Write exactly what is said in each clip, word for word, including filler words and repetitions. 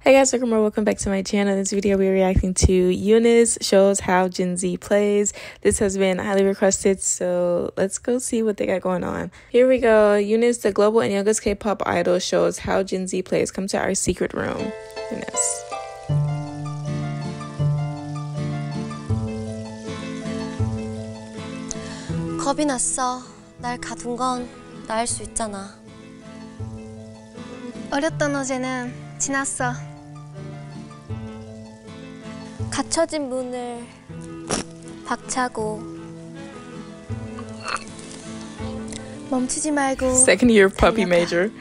Hey guys, welcome or welcome back to my channel. In this video, we're reacting to Eunice Shows How Gen Z Plays. This has been highly requested, so let's go see what they got going on. Here we go. Eunice, the global and youngest K-pop idol, shows how Gen Z plays. Come to our secret room. Eunice. 겁이 났어. 날 가둔 건 나 할 수 있잖아. 어렸던 어제는 지났어. 갇혀진 문을 박차고 멈추지 말고 Second year puppy major.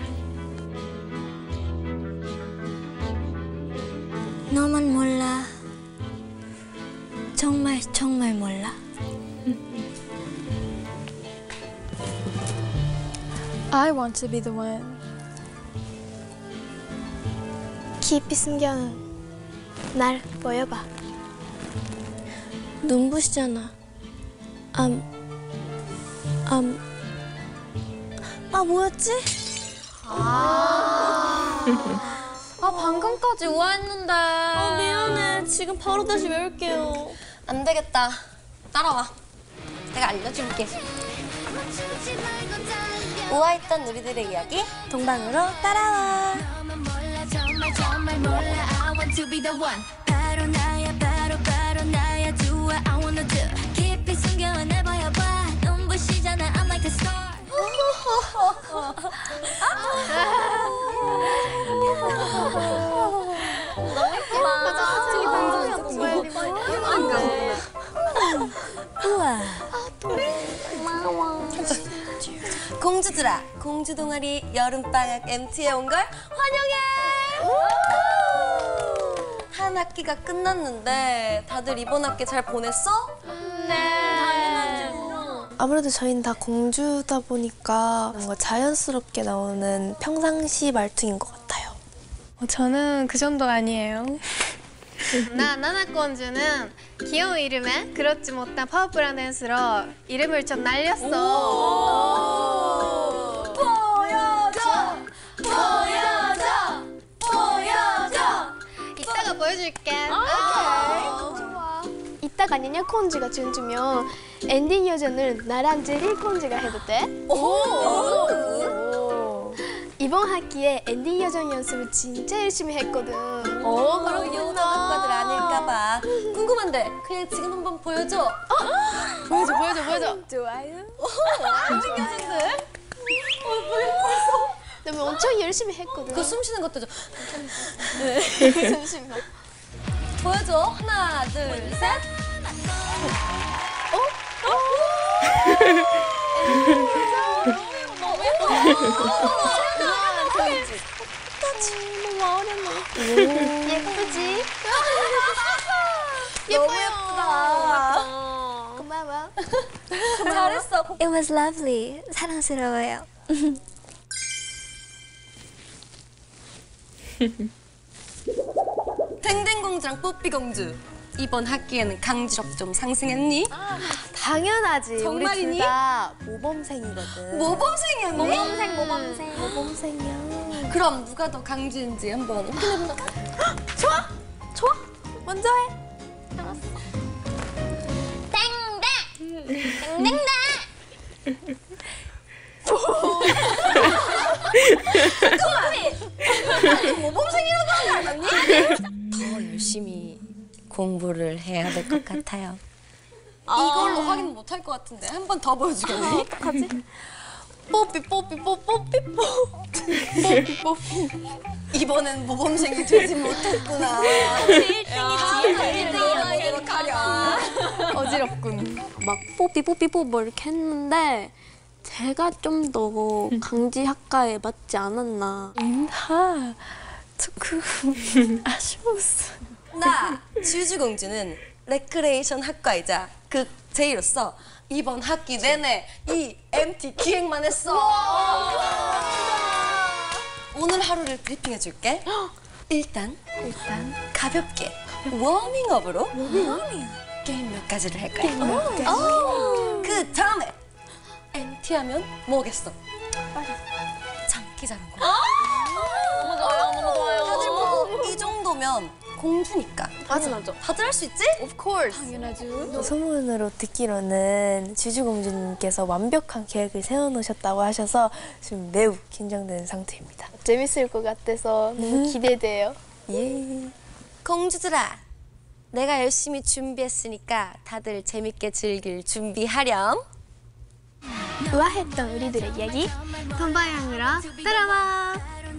너만 몰라. 정말 정말 몰라. I want to be the one. 깊이 숨겨놓은 날 보여봐. 눈부시잖아. 암... 암... 아, 뭐였지? 아... 아, 방금까지 우아했는데. 아, 미안해. 지금 바로 다시 외울게요. 안 되겠다. 따라와. 내가 알려줄게. 우아했던 우리들의 이야기 동방으로 따라와. 정말 몰라 I want to be the one. 바로 나야 바로 바로 나야 Do what I wanna do. 깊이 숨겨내봐야 봐. 눈부시잖아 I'm like a star. 너무 예쁘다. 우와. 고마워. 공주들아, 공주 동아리 여름방학 엠티에 온 걸 환영해! 한 학기가 끝났는데 다들 이번 학기 잘 보냈어? 네. 당연하죠. 아무래도 저희는 다 공주다 보니까 뭔가 자연스럽게 나오는 평상시 말투인 것 같아요. 어, 저는 그 정도 아니에요. 나 나나공주는 귀여운 이름에 그렇지 못한 파워풀한 댄스로 이름을 좀 날렸어. 보여줘! 보여줘! 보여줘! 이따가 보여줄게. 좋아. 이따가 아니냐 콘지가 춤추면 엔딩 여전을 나랑 제리 콘지가 해도 돼? 오. 이번 학기에 엔딩 여정 연습을 진짜 열심히 했거든. 어, 그럼 요정학과들 아닐까봐. 궁금한데 그냥 지금 한번 보여줘. 어? 보여줘, 보여줘, 보여줘. 좋아요. 엔딩 여정들. 나 엄청 열심히 했거든. 그거 숨 쉬는 것도 좀. 네. 잠시만. 보여줘. 하나, 둘, 셋. 어? 어? 너무 예뻐. 너무 어렵네. 예쁘지? 너무 예쁘다. 고마워. 잘했어. It was lovely. 사랑스러워요. 댕댕공주랑 뽀삐공주. 이번 학기에는 강직업 좀 상승했니? 아, 당연하지. 정말이니? 우리 둘 다 모범생이거든. 모범생이었니? 모범생, 모범생. 모범생이야. 그럼 누가 더 강주인지 한번 확인해볼까? 좋아, 좋아. 먼저 해. 알았어. 땡땡! 땡땡땡! 잠깐만! 모범생이라고 하는 거 아니었니? 더 열심히 공부를 해야 될 것 같아요. 이걸로 확인 못 할 것 같은데 한 번 더 보여주겠니? 아, 어떡하지? 뽀삐 뽀삐 뽀 뽀삐 뽀 뽀삐 뽀삐. 이번엔 모범생이 되지 못했구나. 일 등이지. 일 등이야. 이대로 가려. 어지럽군. 막 뽀삐 뽀삐 뽀 뭐 이렇게 했는데 제가 좀 더 강지 학과에 맞지 않았나. 나 조금 아쉬웠어. 나 주주공주는 레크레이션 학과이자 극 제이로서 이번 학기 내내 이 엠티 기획만 했어. 오늘 하루를 브리핑해줄게. 일단 일단 가볍게 워밍업으로 게임 몇 가지를 할 거야. 그 다음에 엠티 하면 뭐겠어? 장기 자는 거. 너무 좋아요, 너무 좋아요. 다들 뭐 이 정도 하면 공주니까. 당연하죠. 다들 할 수 있지? Of course. 당연하죠. 소문으로 듣기로는 주주공주님께서 완벽한 계획을 세워놓으셨다고 하셔서 지금 매우 긴장되는 상태입니다. 재밌을 것 같아서 너무 기대돼요. 예. 공주들아, 내가 열심히 준비했으니까 다들 재밌게 즐길 준비하렴. 우아했던 우리들의 이야기 동방향으로 따라와.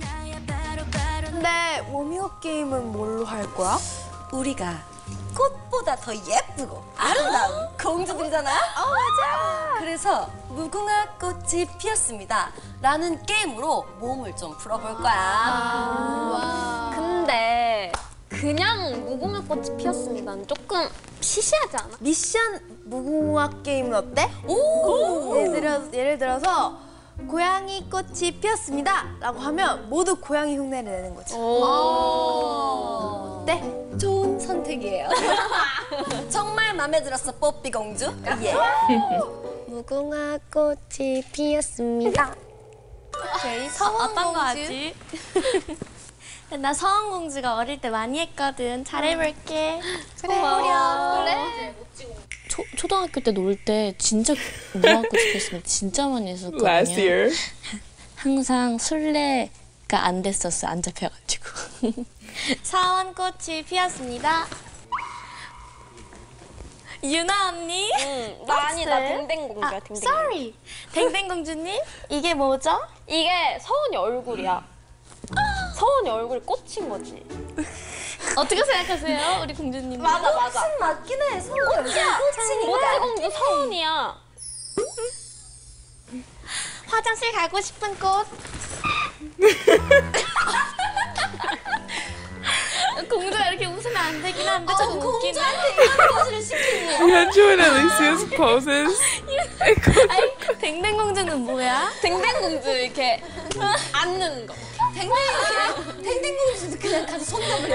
근데 워밍업 게임은 뭘로 할 거야? 우리가 꽃보다 더 예쁘고 아름다운 공주들이잖아. 어 맞아. 그래서 무궁화 꽃이 피었습니다 라는 게임으로 몸을 좀 풀어볼 거야. 와. 근데 그냥 무궁화 꽃이 피었습니다는 조금 시시하지 않아? 미션 무궁화 게임은 어때? 오! 예를, 들어, 예를 들어서 고양이 꽃이 피었습니다 라고 하면 모두 고양이 흉내를 내는 거지. 어때? 좋은 선택이에요. 정말 마음에 들었어, 뽀삐 공주. 예. 무궁화 꽃이 피었습니다. 오케이, 어떤 거 하지? 나 서원공주가 어릴 때 많이 했거든. 잘해볼게. 그래. 그래. 초, 초등학교 때 놀 때 진짜 무궁화 꽃이 피었으면 진짜 많이 했었거든요. Last year. 항상 술래가 안 됐었어, 안 잡혀가지고. 서원꽃이 피었습니다. 유나 언니? 응, 나 아니 나 댕댕공주야. 댕댕. Sorry. 댕댕공주님? 이게 뭐죠? 이게 서원이 얼굴이야. 서원이 얼굴이 꽃인 거지. 어떻게 생각하세요, 우리 공주님? 맞아 맞아. 맞긴 해. 서울 여자 꽃이니까. 모태공주 서원이야. 화장실 가고 싶은 꽃. 공주가 이렇게 웃으면 안 되긴 한데 좀 웃기네. 공주한테 이런 것을 시키니. Hyunjoo and Alicia's poses. 댕댕공주는 뭐야? 댕댕공주 이렇게 앉는 거. 댕댕이 그냥 댕댕공주도 그냥 가서 손 잡으려.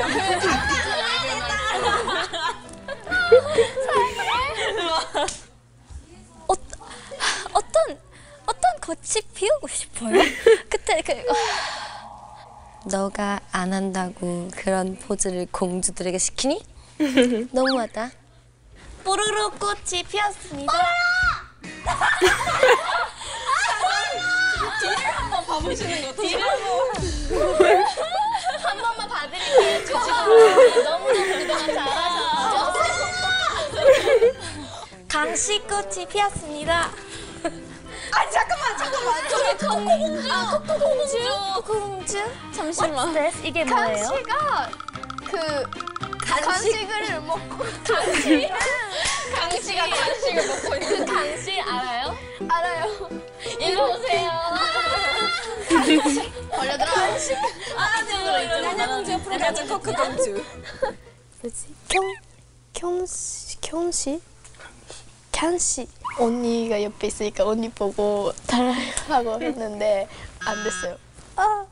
어, 어떤 어떤 꽃이 피우고 싶어요? 그때 그 너가 안 한다고 그런 포즈를 공주들에게 시키니? 너무하다. 뽀로로 꽃이 피었습니다. 뒤를 한번 봐보시는 거 뒤를 한 번만 봐드릴게요. 주시고 너무너무 그동안 잘하셔서. 강씨꽃이 피었습니다. 아 잠깐만 잠깐만. 저기 코코공주. 아, 코코공주? 코코공주? 잠시만. What's this? 이게 뭐예요? 강씨가 그 간식을 먹고 강씨 강씨가 간식을 먹고 있는 그 강씨 알아요? 알아요. 일로 오세요. 걸려들어. 아 지금 나냐공주 옆으로 가자. 코코공주. 뭐지? 경 경씨 경씨 캔씨 언니가 옆에 있으니까 언니 보고 따라하고 했는데 안 됐어요. 아.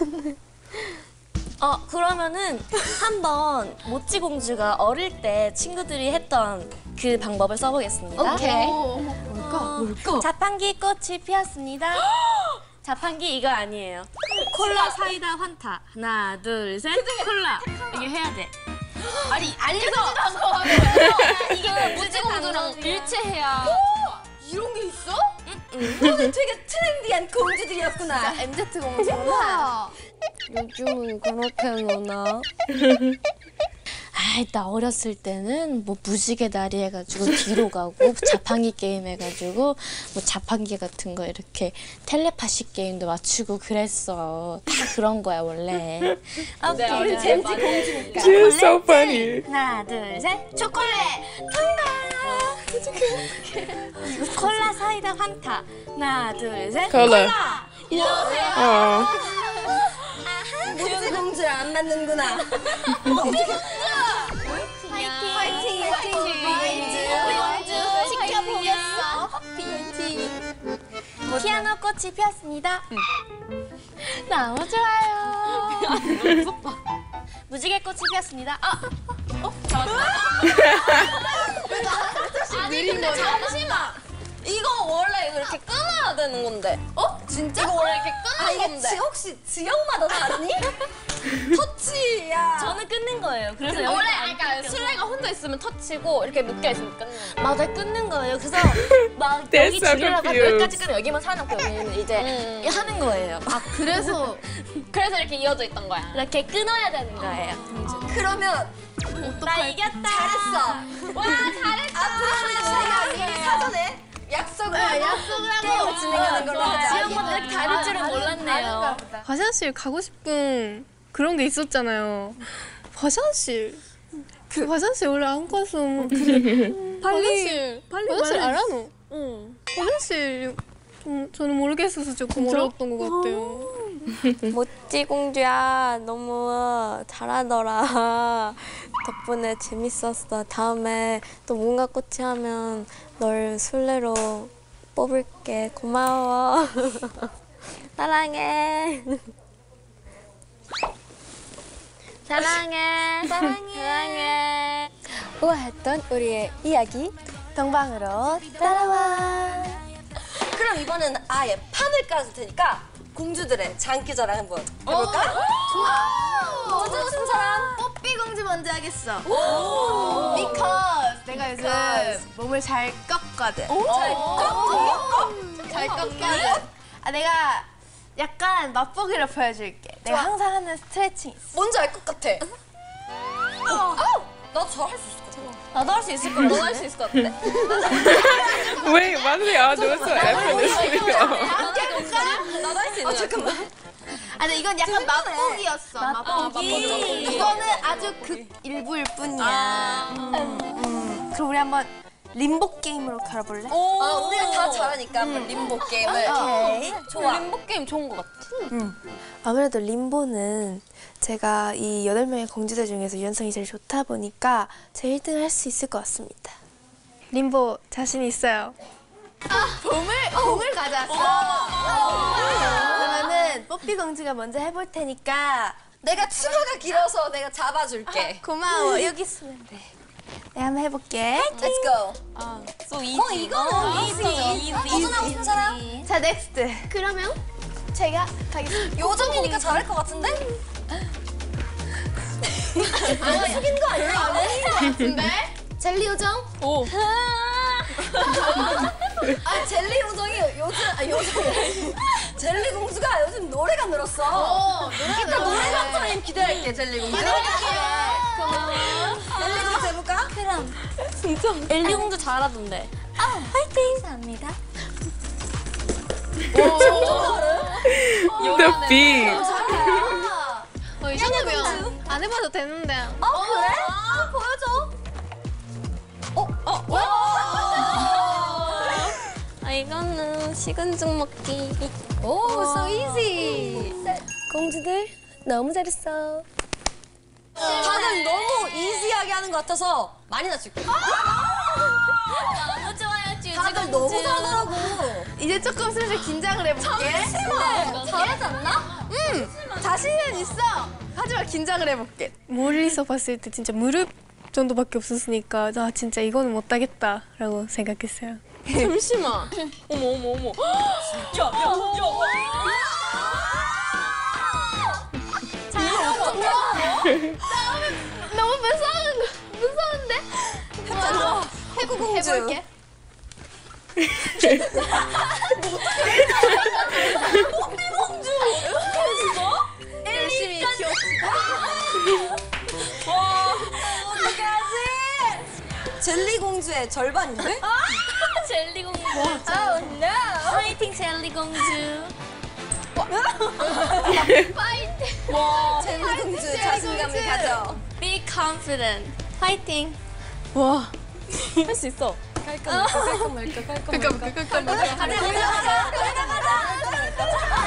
어, 그러면은 한번 모찌공주가 어릴 때 친구들이 했던 그 방법을 써보겠습니다. 오케이. 뭘까? 뭘까? 자판기 꽃이 피었습니다. 자판기 이거 아니에요. 콜라, 사이다, 환타. 하나, 둘, 셋. 콜라. 이게 해야 돼. 아니 알려서 이게 무지공주랑 일체해야. 이런 게 있어? 너는 되게 트렌디한 공주들이었구나. 엠제트 공주구나. 요즘은 그렇게 노나? 아이, 나 어렸을 때는 뭐 무지개 다리 해가지고 뒤로 가고 자판기 게임 해가지고 뭐 자판기 같은 거 이렇게 텔레파시 게임도 맞추고 그랬어. 다 그런 거야 원래. 오케이. 우리 젠지 공주니까. She is so funny. 하나, 둘, 셋. 초콜릿! 정답! 콜라, 사이다, 환타. 하나, 둘, 셋. Cola. 이러세요. Aw. 모찌 공주랑 안 맞는구나. 파이팅! 파이팅 파이팅 공주 지켜보겠어. 파이팅! 피아노 꽃이 피었습니다. 너무 좋아요. 무지개 꽃이 피었습니다. 아, 아니 근데 잠시만. 이거 원래 이렇게 끊어야 되는 건데. 어? 진짜? 이거 원래 이렇게 아 끊는 이게 건데. 지, 혹시 지역마다 다르니? 터치야. 저는 끊는 거예요. 그래서 원래 그러니까 술래가 혼자 있으면 터치고 이렇게 묶여 있으면 끊는 거. 맞아 끊는 거예요. 그래서 막 They're 여기 so 줄이라고 confused. 여기까지 끊어 여기만 살아남고 여기는 이제 하는 거예요. 아 그래서 그래서 이렇게 이어져 있던 거야. 이렇게 끊어야 되는 거예요. 그러면 나 이겼다. 잘했어. 와 잘했다. 앞으로는 저희가 미리 사전에 약속을 하고 약속을 게임을 진행하는 걸로 하자. 지영이가 이렇게 다를 줄은 몰랐네요. 화장실 가고 싶은 그런 게 있었잖아요. 화장실. 그 화장실 원래 안 가서 빨리 화장실 빨리 화장실 말해. 알아 너? 응. 화장실 좀 저는 모르겠어서 조금 어려웠던 것 같아요. 모찌 공주야 너무 잘하더라. 덕분에 재밌었어. 다음에 또 뭔가 꽃이 하면 널 술래로 뽑을게. 고마워. 사랑해. 사랑해. 사랑해. 사랑해. 우아했던 우리의 이야기 동방으로 따라와. 그럼 이번엔 아예 판을 깔을 테니까 공주들의 장기자랑 한번 해볼까? 좋아. 먼저 오신 사람. 뽀삐 공주 먼저 하겠어. Because 내가 요즘 몸을 잘 꺾거든. 잘 꺾어? 잘 꺾거든. 아 내가 약간 맛보기로 보여줄게. 내가 항상 하는 스트레칭 있어. 뭔지 알 것 같아. 어, 나도 잘 할 수 있을 것 같아. 나도 할 수 있을 것 같아. 너도 할 수 있을 것 같은데? Wait, why do they all do it so effortlessly? 나도 할 수 있는 것 잠깐만. 아 근데 이건 약간 맛보기였어. 맛보기. 이거는 아주 극 일부일 뿐이야. 음, 음. 그럼 우리 한번 림보 게임으로 갈아볼래? 아, 우리가 다 잘하니까 한번 림보 게임을. 오케이. 좋아. 림보 게임 좋은 것 같아. 아무래도 림보는 제가 이 여덟 명의 공주들 중에서 유연성이 제일 좋다 보니까 제 일 등을 할 수 있을 것 같습니다. 림보 자신 있어요. 아, 봄을 봄을 가져왔어. 그러면은 뽀삐 공주가 먼저 해볼 테니까 내가 치마가 길어서 내가 잡아줄게. 고마워. 여기 있으면 돼. 내가 한번 해볼게. Let's go. So easy. 어, 이거는 easy. 도전하고 싶은 사람? 자, 넥스트. 그러면 제가 가겠습니다. 요정이니까 잘할 것 같은데? 너가 숙인 거 아니야? 젤리 요정? 오. 아, 젤리 요정이 요즘, 아, 요정이 젤리 공주가 요즘 노래가 늘었어. 일단 노래 방송님 기대할게, 젤리 공주. 고마워. 젤리 공주 해볼까? 그럼. 진짜? 엘리 공주 잘하던데. 감사합니다. The beat. 어, 이 정도면 안 해봐도 되는데. 어, 그래? 아, 보여줘. 어, 어, 어? 아 이거는 식은 죽 먹기. 오, so easy. 공주들 너무 잘했어. 다들 너무 이지하게 하는 것 같아서 많이 낮출게. 너무 좋아요, 쭈쭈 다들 너무 잘하더라고. 이제 조금 슬슬 긴장을 해볼게. 잘하지 않나? 자신은 있어. 하지만 긴장을 해볼게. 멀리서 봤을 때 진짜 무릎 정도밖에 없었으니까 나 진짜 이거는 못하겠다라고 생각했어요. 잠시만. 어머 어머 어머. 너무 무서운 무서운데? 해보자. 해구 공주. 해볼게. 열심히 키웠지. 어떡하지? 젤리 공주의 절반인데? 젤리 공주. Oh no! 파이팅 젤리 공주. 젤리 공주 자신감을 가져. Be confident. 파이팅. 와. 할 수 있어. 그니까 그니까 그니까 가자, 가자, 가자, 가자, 가자.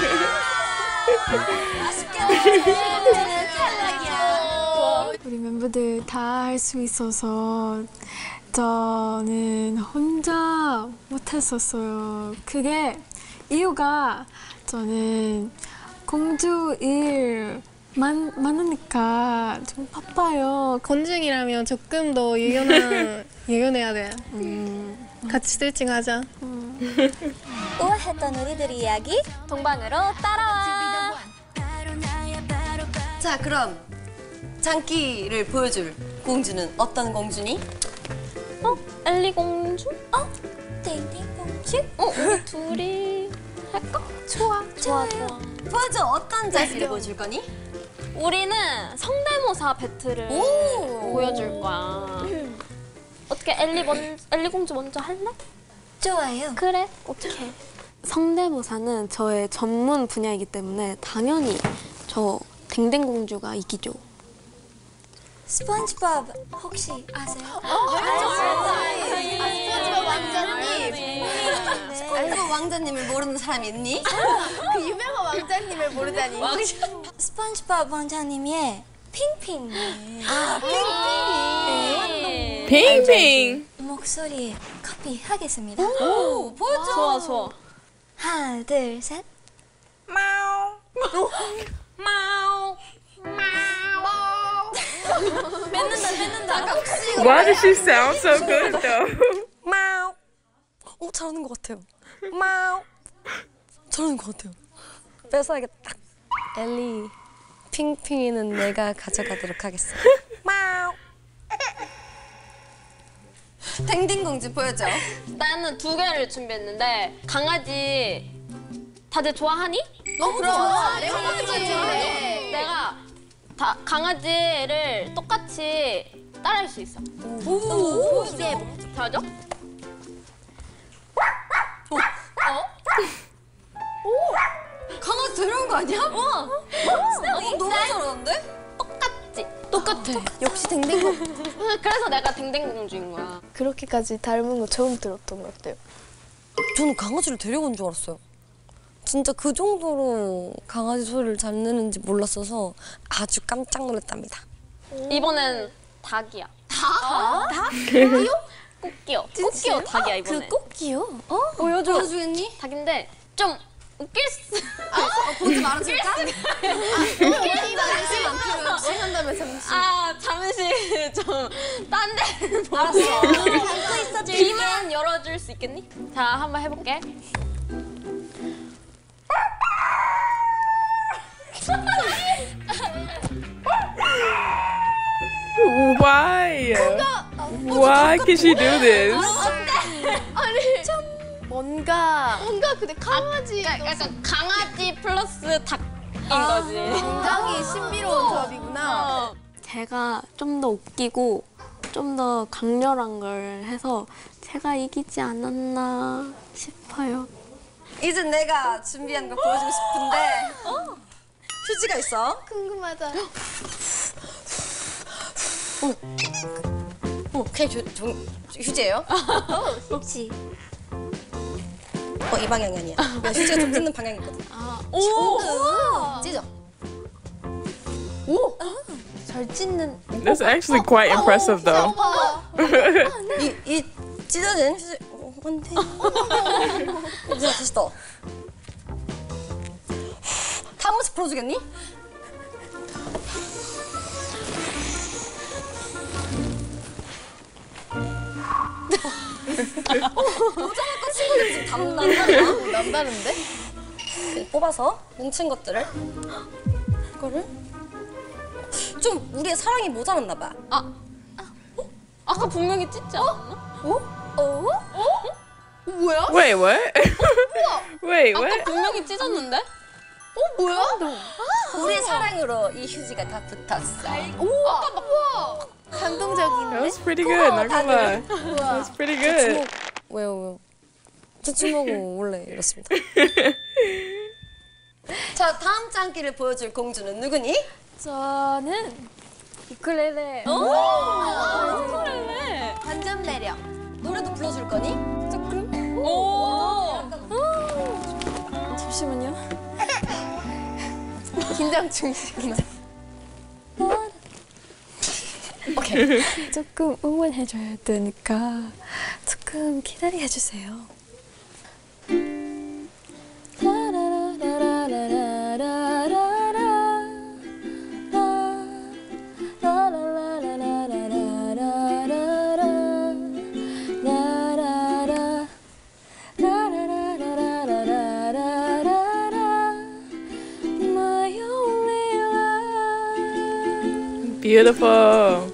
맛있게 먹자. 탈락이야. 우리 멤버들 다 할 수 있어서 저는 혼자 못했었어요. 그게 이유가 저는 공주 일 많, 많으니까 좀 바빠요. 건중이라면 조금 더 유연한 유연해야 돼. 같이 스트레칭하자. 우아했던 우리들 이야기 동방으로 따라와. 바로 나야 바로 바로 자, 그럼 장기를 보여줄 공주는 어떤 공주니? 어? 엘리 공주? 어? 땡땡 공주? 어? 우리 둘이 할까? 좋아. 좋아, 좋아. 보여줘. 어떤 장기를 보여줄 거니? 우리는 성대모사 배틀을 오. 보여줄 거야. 어떻게 엘리 먼 엘리 공주 먼저 할래? 좋아요. 그래. 어떻게? 성대모사는 저의 전문 분야이기 때문에 당연히 저 댕댕 공주가 이기죠. 스펀지밥 혹시 아세요? 스펀지밥 왕자님. 스펀지밥 왕자님을 모르는 사람이 있니? 그 유명한 왕자님을 모르다니. 스펀지밥 왕자님의 핑핑. 아, 핑핑이. 핑핑. 목소리 커피 하겠습니다. 오, 보여줘. 좋아, 좋아. 하나, 둘, 셋. 뺏는다, 뺏는다. Why does she sound so good though? 마우. 어, 잘하는 것 같아요. 마우. 잘하는 것 같아요. 뺏어야겠다. 엘리, 핑핑이는 내가 가져가도록 하겠어. 마우. 댕댕 공주 보여줘. 나는 두 개를 준비했는데 강아지 다들 좋아하니? 어, 그럼. 내가 좋아해. 내가 다 강아지를 똑같이 따라할 수 있어. 오, 기대해. 잘하죠? 강아지 데려온 거 아니야? 어. 어, 너무 잘하는데? 똑같지? 똑같아. 역시 댕댕 공주. 그래서 내가 댕댕 공주인 거야. 그렇게까지 닮은 거 처음 들었던 것 같아요. 저는 강아지를 데려온 줄 알았어요. 진짜 그 정도로 강아지 소리를 잘 내는지 몰랐어서 아주 깜짝 놀랐답니다. 이번엔 닭이야. 닭? 닭? 꽃기요? 꽃기요. 꽃기요 닭이야 이번에. 그 꽃기요? 어? 보여줘. 보여주겠니? 닭인데 좀 웃길 수. 보지 말아줄까? 시간다면 잠시. 아 잠시 좀 딴 데 보고. 알았어. 담고 있어줄게. 귀만 열어줄 수 있겠니? 자 한번 해볼게. Why? Why can she do this? 뭔가 뭔가 근데 강아지 그러니까 약간 강아지 플러스 닭인 거지. 굉장히 신비로운 조합이구나. 제가 좀 더 웃기고 좀 더 강렬한 걸 해서 제가 이기지 않았나 싶어요. 이제 내가 준비한 거 보여주고 싶은데 휴지가 있어. 궁금하다. 어, 그냥 저, 저, 휴지예요? 혹시 어, 이 방향이 아니야. 야, 휴지가 좀 찢는 방향이거든. 오! 찢어. 잘 찢는. That's actually quite impressive though. 이, 이 찢어진 휴지. 어, 안 돼. 이제 다시 떠. 한 번씩 풀어주겠니? 모자랄 친구들이 지금 담 남다르나? 남다른데? 뽑아서 뭉친 것들을 이거를 좀 우리의 사랑이 모자랐나 봐. 아, 어? 아까 분명히 찢지 않았나? 뭐야? Wait, what? Wait, 아까 what? 분명히 찢었는데? 어 뭐야? 우리의 사랑으로 이 휴지가 다 붙었어. 우와. 우와. 감동적인데? That was pretty good, not gonna lie. That was pretty good. 왜요, 왜요? 제 주먹은 원래 이렇습니다. 자, 다음 장기를 보여줄 공주는 누구니? 저는 우쿨렐레. 우쿨렐레. 반전 매력. 노래도 불러줄 거니? 조금? 오! 잠시만요. 긴장 중이시구나. 오케이. 조금 응원해줘야 되니까 조금 기다려 주세요. My only love Beautiful.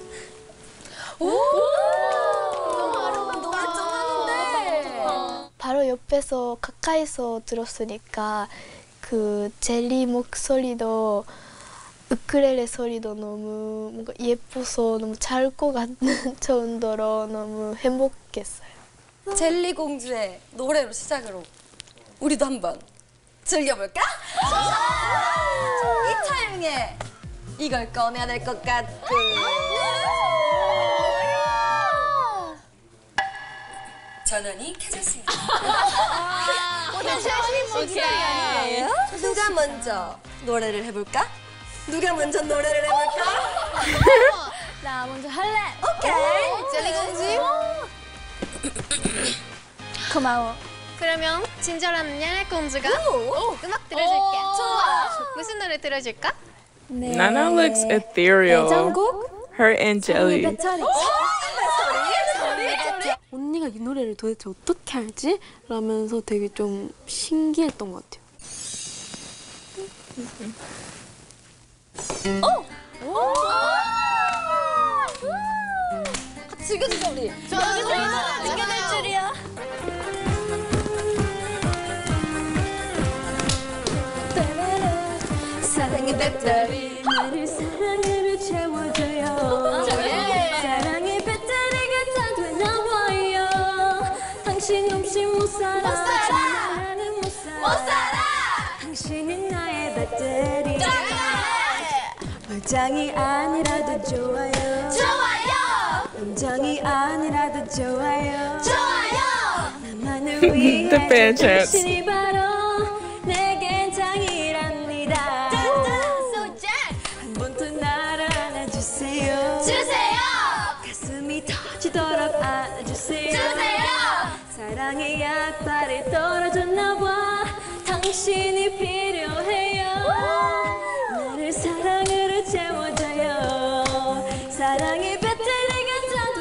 바로 옆에서 가까이서 들었으니까 그 젤리 목소리도 우쿨렐레 소리도 너무 뭔가 예뻐서 너무 잘 것 같는 정도로 너무 행복했어요. 젤리 공주의 노래로 시작으로 우리도 한번 즐겨볼까? 이 타이밍에 이걸 꺼내야 될 것 같고. 전원이 켜졌습니다. 오케이. 아니에요? 누가 먼저 노래를 해볼까? 누가 먼저 노래를 해볼까? 나 먼저 할래. 오케이. 젤리 공주. 고마워. 그러면 친절한 야나 공주가 오. 음악 들어줄게. 좋아. 무슨 노래 들어줄까? Nana looks ethereal. Her and Jelly. 언니가 이 노래를 도대체 어떻게 알지? 라면서 되게 좀 신기했던 것 같아요. 같이 즐겨주자 우리. 좋아, 즐겨낼 줄이야. 사랑의 배터리 나를 사랑으로 채워줘요. 사랑의 배터리가 다 되나봐요. 당신 없이 못 살아. 나는 못 살아. 못 살아. 당신은 나의 배터리. 멀쩡히 아니라도 좋아요. 좋아요. 인정이 아니라도 좋아요. 좋아요. 나만을 위해 The fan chants. 당신이 바로 내겐 장이랍니다. 한 번 더 나를 안아주세요. 주세요. 가슴이 터지도록 안아주세요. 주세요. 사랑의 약발이 떨어졌나봐. 당신이 필요해요. 나를 사랑으로 채워줘요. 사랑의 배터리가 다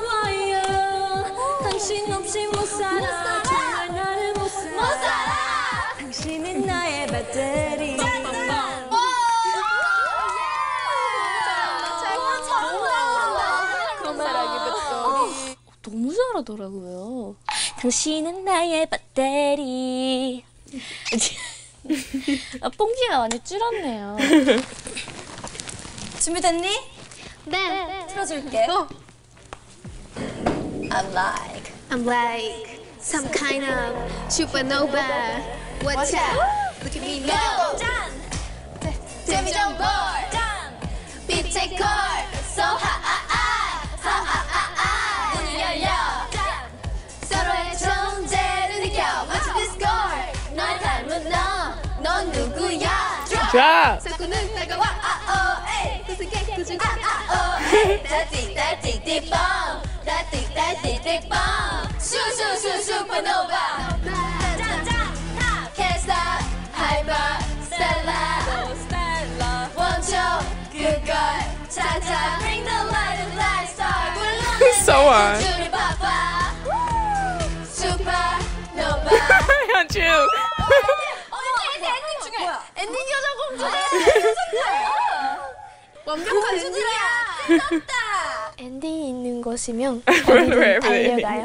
되나봐요. 당신 없이 못 살아. 정말 나를 못 살아. 못 살아. 당신은 나의 배터리. 너무 잘하더라고요. 당신은 나의 배터리. 아, 뽕기가 많이 줄었네요. 준비됐니? 네. 틀어줄게. I'm like. I'm like some kind of supernova. Watch out. Look at me now. 짠! 재미좀 볼! 짠! 빛의 걸! So hot! hot, hot, hot. 문이 열려! 짠! 서로의 존재를 느껴! Watch this girl! 널 닮은 너! 넌 누구야? Drop. 사쿠는 다가와. 아오 에이! 구슬게 구슬게. 아오 에이! 따띠 따띠 띠뽕! 따띠 따띠 띠뽕! 슈슈슈 슈퍼노바! 짠짠! Can't stop! Hyper! Stella! Stella! 원초! 그걸 찾아! Bring the light and light star! So on. 줄이 바빠! 슈퍼노바! Hyunju. 엔딩 여자 공주네! 완벽한 주제야! 떴다! 엔딩이 있는 곳이면 Wherever 어디든 they 달려가요.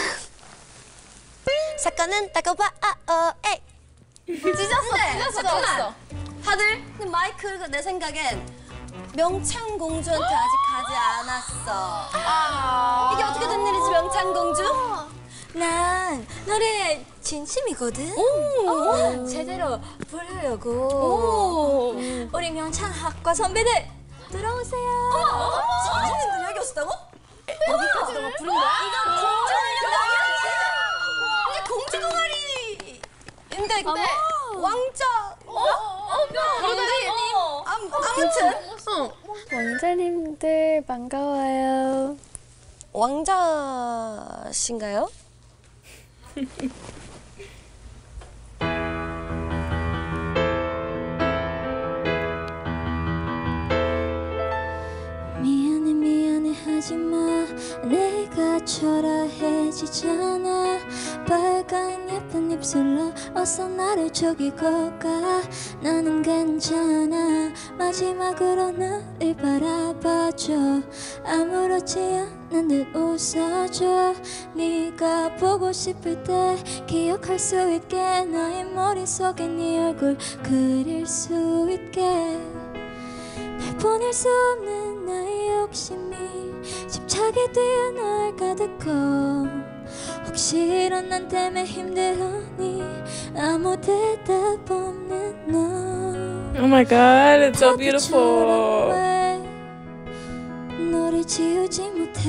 사건은 따가워 아오 에이! 찢었어! 찢었어! 찢었어! 다들 근데 마이크가 내 생각엔 명창공주한테 아직 가지 않았어. 이게 어떻게 된 일이지 명창공주? 난 노래에 진심이거든. 오. 제대로 부르려고. 우리 명창학과 선배들 들어오세요. 어머, 어머, 선배님들 여기 오셨다고? 여기까지 너가 부른 거야? 이건 공주 이게 공주 동아리. 근데 근데 왕자. 어? 어? 왕자님. 아무튼. 왕자님들 반가워요. 왕자신가요? 미안해 미안해 하지마 내가 초라해지잖아 빨간 예쁜 입 휩쓸러 어서 나를 죽이고 가. 나는 괜찮아. 마지막으로 나를 바라봐줘. 아무렇지 않은 듯 웃어줘. 네가 보고 싶을 때 기억할 수 있게 나의 머릿속에 네 얼굴 그릴 수 있게. 날 보낼 수 없는 나의 욕심이 집착에 뒤에 널 가득고. 혹시 이런 난 때문에 힘들어니 아무 대답 없는 너. Oh my god, it's so beautiful. 너를 지우지 못해.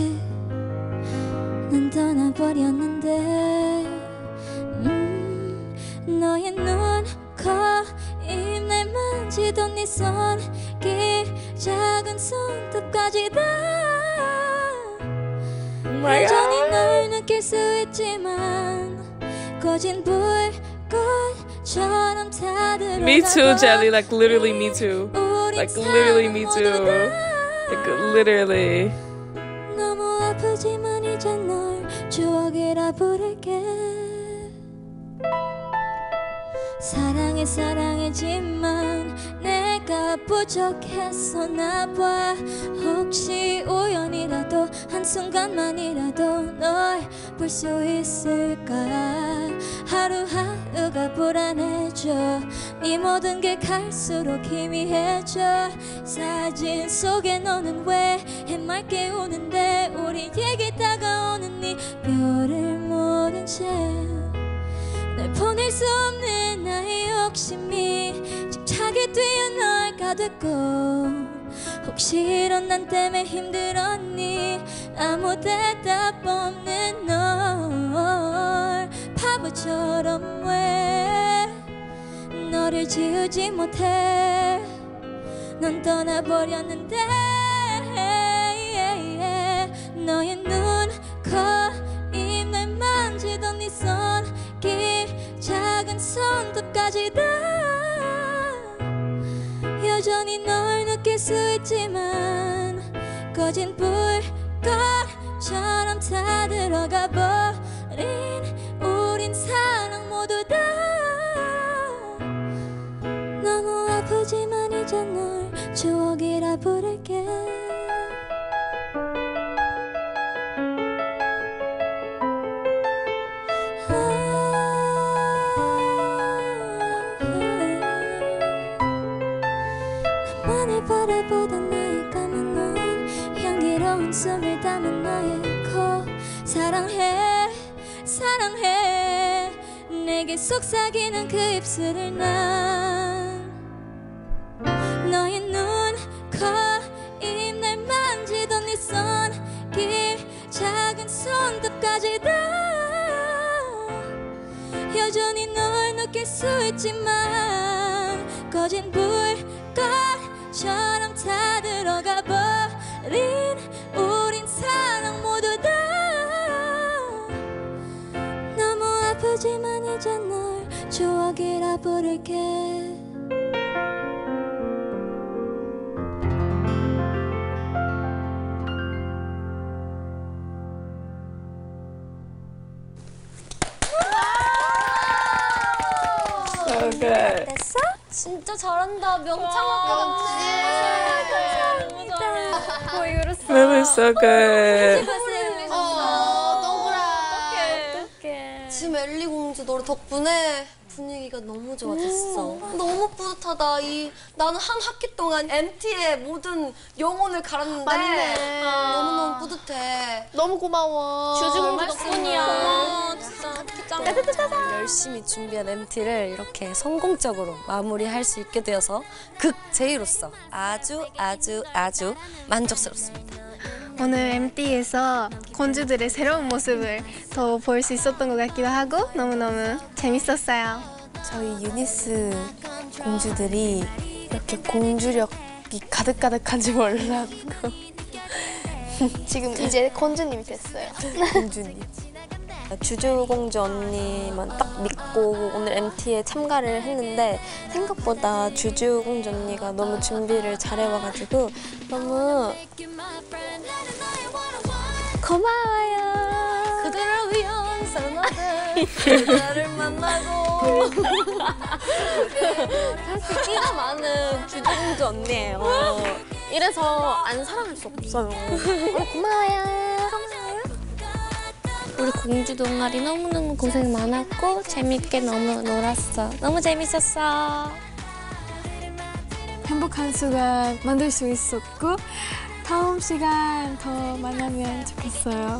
난 떠나버렸는데. 음, 너의 눈, 코, 입 날 만지던 네 손길 작은 손톱까지 다 Oh my 여전히 god. 널 느낄 수 있지만 꺼진 불꽃처럼 타들어가. Me too, Jelly. Like literally me too. Like literally me too. Like literally. 너무 아프지만 이제 널 추억이라 부를게. 사랑해 사랑했지만 내가 부족했어 나봐. 혹시 우연이라도 한순간만이라도 널 볼 수 있을까. 하루하루가 불안해져. 네 모든 게 갈수록 희미해져. 사진 속에 너는 왜 해맑게 우는데 우리에게 다가오는 네 별을 모른 채. 날 보낼 수 없는 나의 욕심이 집착에 뒤에 널 가득고. 혹시 이런 난 때문에 힘들었니 아무 대답 없는 널. 바보처럼 왜 너를 지우지 못해. 넌 떠나버렸는데. 너의 눈, 코, 입 날 만지던 네 손길 작은 손톱까지 다 여전히 널 느낄 수 있지만 꺼진 불꽃처럼 타들어가 버린 우린 사랑 모두 다. 너무 아프지만 이제 널 추억이라 부를게. 바라보던 나의 까만 눈 향기로운 숨을 담은 나의 코. 사랑해 사랑해 내게 속삭이는 그 입술을 난. 너의 눈, 코, 입 날 만지던 네 손길 작은 손톱까지 다 여전히 널 느낄 수 있지만 꺼진 불꽃처럼 타들어가 버린 우린 사랑 모두 다. 너무 아프지만 이제 널 추억이라 부를게. So good. 됐어? 진짜 잘한다. 명창학교 너무 잘해. 거의 울었어. That was so good. 어, 너구라. 어떡해. 지금 엘리 공주 노래 덕분에 분위기가 너무 좋아졌어. 너무 뿌듯하다. 이 나는 한 학기 동안 엠티의 모든 영혼을 갈았는데 맞네. 너무너무 뿌듯해. 너무 고마워. 주주공주 덕분이야. 열심히 준비한 엠티를 이렇게 성공적으로 마무리할 수 있게 되어서 극 제이로서 아주 아주 아주 만족스럽습니다. 오늘 엠티에서 공주들의 새로운 모습을 더 볼 수 있었던 것 같기도 하고 너무너무 재밌었어요. 저희 유니스 공주들이 이렇게 공주력이 가득가득한지 몰랐고 지금 이제 공주님이 됐어요. 공주님. 주주공주 언니만 딱 믿고 오늘 엠티에 참가를 했는데 생각보다 주주공주 언니가 너무 준비를 잘해와가지고 너무 고마워요. 그들을 위한 선호는 그녀를 만나고 사실 끼가 많은 주주공주 언니예요. 이래서 안 사랑할 수 없어요. 어, 고마워요. 우리 공주 동아리 너무너무 고생 많았고 재밌게 너무 놀았어. 너무 재밌었어. 행복한 시간 만들 수 있었고 다음 시간 더 만나면 좋겠어요.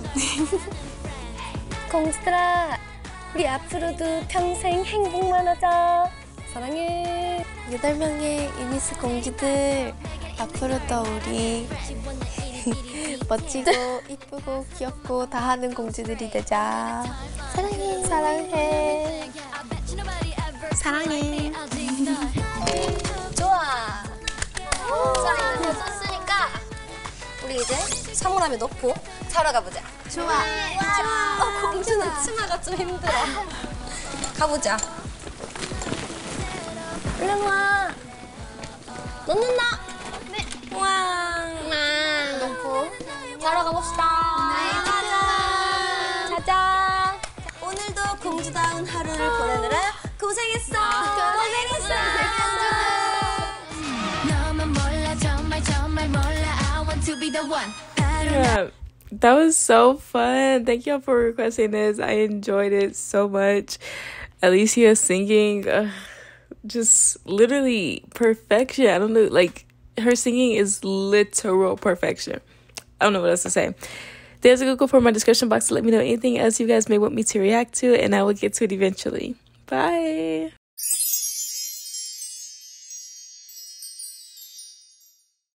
공주들아, 우리 앞으로도 평생 행복만 하자. 사랑해. 여덟 명의 유니스 공주들 앞으로도 우리 멋지고 이쁘고 귀엽고 다 하는 공주들이 되자. 사랑해. 사랑해. 사랑해. 좋아. 자, 이거 썼으니까 우리 이제 사물함에 넣고 자러 가보자. 좋아. 어, 공주는 치마가 좀 힘들어. 가보자. 얼른 와. 넣는다. 네. 와. 넣고 자러 가봅시다. 네, 자자. 오늘도 공주다운 하루를 보내느라 고생했어. 고생했어. 너만 몰라 정말 정말 몰라 I want to be the one. Yeah, that was so fun. Thank y'all for requesting this. I enjoyed it so much. Alicia singing, uh, just literally perfection. I don't know, like her singing is literal perfection. I don't know what else to say. There's a Google form in my description box to let me know anything else you guys may want me to react to, and I will get to it eventually. Bye.